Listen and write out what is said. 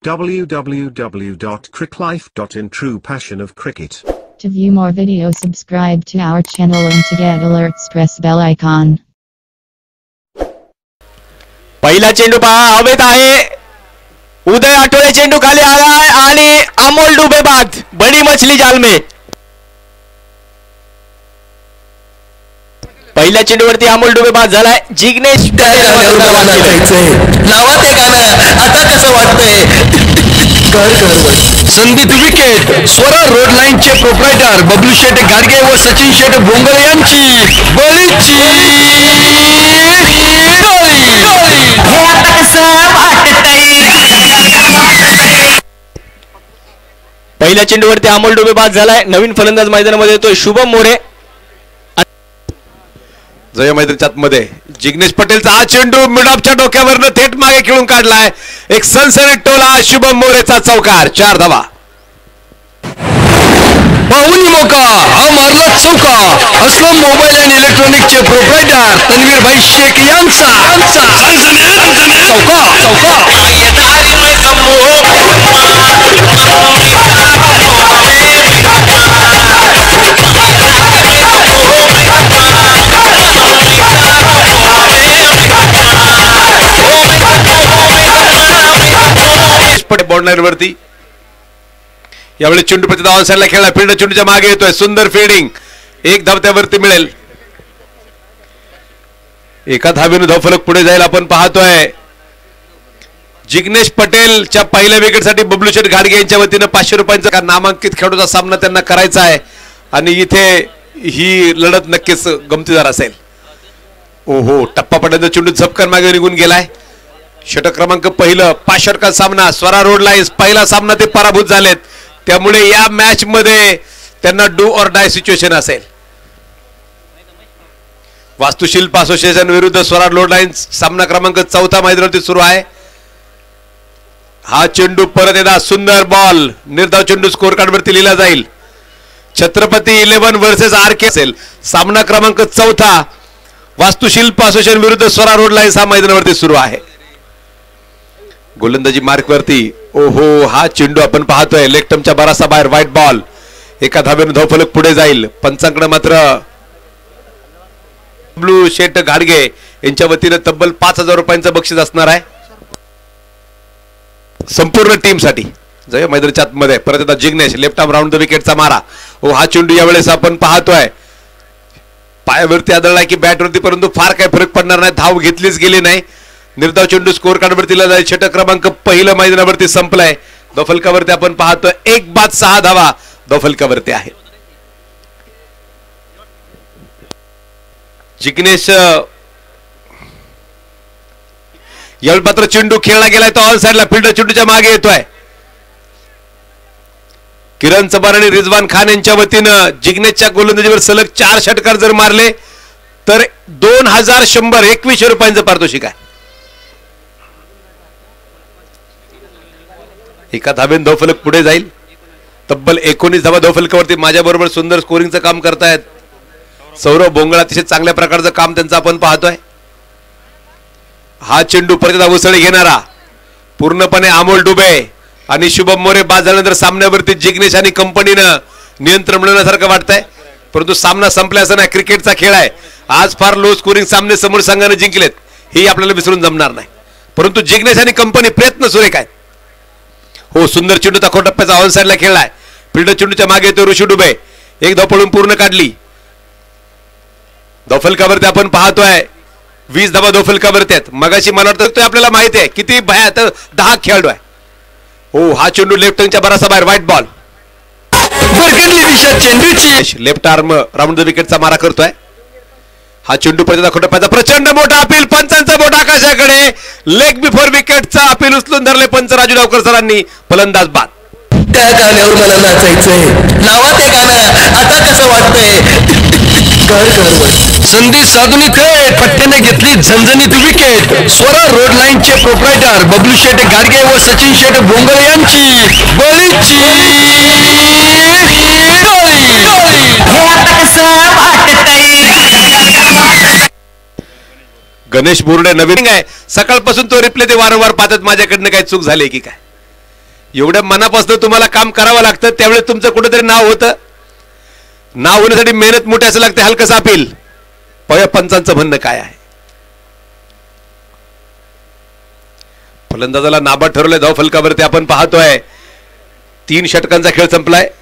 www.cricklife.in True Passion of Cricket. To view more videos, subscribe to our channel, and to get alerts press bell icon. पहिला चेंडू पहा हवेत आहे. उदय आठवले चेंडू खाली आलाय आणि अमोल डुबे बाद. बडी मछली जाल में. पहिल्या चेंडूवरती अमोल डुबे बाद झालाय. जिग्नेश नावात एक गाणं आता कसं वाटतंय. संदीप विकेट. स्वरा रोड लाईनचे प्रोप्रायटर बबलू शेठ गाडगे व सचिन शेठ भोंगळे यांची बळीची पहिल्या चेंडूवरती अमोल डुबे बाद झालाय. नवीन फलंदाज मैदानामध्ये येतोय शुभम मोरे. जय मैदानाच्या आतमध्ये जिग्नेश पटेलचा हा चेंडू मिडऑफच्या डोक्यावरनं थेट मागे खेळून काढलाय. एक सनसनीत टोला शुभम मोरेचा चौकार. 4 धावा. पाहुणी मोका हा मारला चौका. असलम मोबाईल अँड इलेक्ट्रॉनिकचे प्रोप्रायटर तन्वीर भाई शेख यांचा चौका. बॉर्डर वरती यावेळी चेंडू प्रति धावन साईडला खेळला. फील्ड चेंडूच्या मागे येतोय. सुंदर फिल्डिंग. एक धावत्यावरती मिळेल. एका धावेने धावफलक पुढे जाईल आपण पाहतोय. जिग्नेश पटेलच्या पहिल्या विकेटसाठी बबलू शेठ गाडगे यांच्या वतीनं 500 रुपयांचा नामांकित खेळाडूचा सामना त्यांना करायचा आहे आणि इथे ही लढत नक्कीच गमतीदार असेल. ओहो, टप्पा पडल्यानंतर चेंडू झपकन मागे निघून गेलाय. षटक क्रमांक पहिलं 5 षटकांचा सामना. स्वरा रोड लाईन्स पहिला सामना ते पराभूत झालेत. त्यामुळे या मॅच मध्ये त्यांना डू ऑर डाय सिच्युएशन असेल. वास्तुशिल्प असोसिएशन विरुद्ध स्वरा रोड लाईन्स सामना क्रमांक 4 मैदानावरती सुरू आहे. हा चेंडू परत येणार. सुंदर बॉल. निर्धाव चेंडू स्कोर कार्ड वरती लिहिला जाईल. छत्रपती 11 वर्सेस आरके असेल. सामना क्रमांक 4 वास्तुशिल्प असोसिएशन विरुद्ध स्वरा रोड लाईन्स हा मैदानावरती सुरू आहे. गोलंदाजी मार्क वरती. ओहो, हा चेंडू आपण पाहतोय लेफ्टमच्या बरासा बाहेर. White ball. एका धावेने धावफलक पुढे जाईल. पंचांकडे मात्र बबलू शेठ गाडगे यांच्या वतीने तब्बल 5000 रुपयांचं बक्षीस असणार आहे संपूर्ण टीम साठी. जय मैदानाच्या आतमध्ये परत एकदा Jignesh left arm round the विकेटचा मारा. ओ, हा चेंडू यावेळेस आपण पाहतोय पायावरती आदळला की बॅटवरती, परंतु फार काही फरक पडणार नाही. धाव घेतलीच गेली नाही. निर्धाव चेंडू स्कोर कार्ड वरती दिला जाईल. षटक क्रमांक पहिलं मैदानावरती संपलाय. धावफलकावरती आपण पाहतोय 1 बाद 6 धावा धावफलकावरती आहे. जिग्नेश यावेळी मात्र चेंडू खेळला गेलाय तो ऑल साइडला. फील्डर चेंडूच्या मागे येतोय. किरण चबार आणि रिजवान खान यांच्या वतीनं जिग्नेशच्या गोलंदाजीवर सलग 4 षटकार जर मारले तर 2100 रुपयांचं पारितोषिक आहे. एका धावेने धावफलक पुढे जाईल. तब्बल 19 धावा धावफलकावरती माझ्या बरोबर सुंदर स्कोरिंगचं काम करतायत सौरभ भोंगळे. अतिशय चांगल्या प्रकारचं काम त्यांचं आपण पाहतोय. हा चेंडू परत उसळी घेणारा पूर्णपणे अमोल डुबे आणि शुभम मोरे बाद झाल्यानंतर सामन्यावरती जिग्नेश आणि कंपनीनं नियंत्रण मिळवण्यासारखं वाटतंय. परंतु सामना संपल्याचा नाही. क्रिकेटचा खेळ आहे. आज फार लो स्कोरिंग सामने समोर संघाने जिंकलेत हे आपल्याला विसरून जमणार नाही. परंतु जिग्नेश आणि कंपनी प्रयत्न सुरेख आहेत. हो, सुंदर चेंडू दाखव टप्प्याचा ऑन साइडला खेळलाय. फील्डर चेंडूच्या मागे येतो ऋषी डुबे. एक धाव पडून पूर्ण काढली. धावफलकावरती आपण पाहतोय 20 धावा धावफलकावरती आहेत. मगाशी मला वाटतं आपल्याला माहिती आहे किती भया तर 10 खेळाडू आहे. हो, हा चेंडू लेफ्ट टर्नच्या बरासा बाहेर. White ball. चेंडूची लेफ्ट आर्म राऊंड द विकेटचा मारा करतोय. हा चेंडू पर्यंत दाखवण्याचा प्रचंड मोठा अपील. पंचांचा बोट आकाशाकडे. लेग बिफोर विकेटचा अपील उचलून धरले पंच राजू डावकर सरांनी. फलंदाज बाद. त्या गाण्यावर मला नाचायचंय. नावात एक गाणं आता कसं वाटतंय. संधी साधून थेट पट्ट्याने घेतली झणझणीत विकेट. स्वरा रोड लाईनचे प्रोप्रायटर बबलू शेठ गाडगे व सचिन शेठ भोंगळे यांची बळीची गणेश बोर्डे नवीन आहे. सकाळपासून तो रिप्ले ते वारंवार पाहतात. माझ्याकडनं काय चूक झाली की काय. एवढ्या मनापासून तुम्हाला काम करावं लागतं, त्यावेळेस तुमचं कुठेतरी नाव होतं. नाव होण्यासाठी मेहनत मोठी असं लागते, हलकं अपील. पया पंचांचं म्हणणं काय आहे? फलंदाजाला नाबाद ठरवलंय धाव फलकावरती. आपण पाहतोय 3 षटकांचा खेळ संपलाय.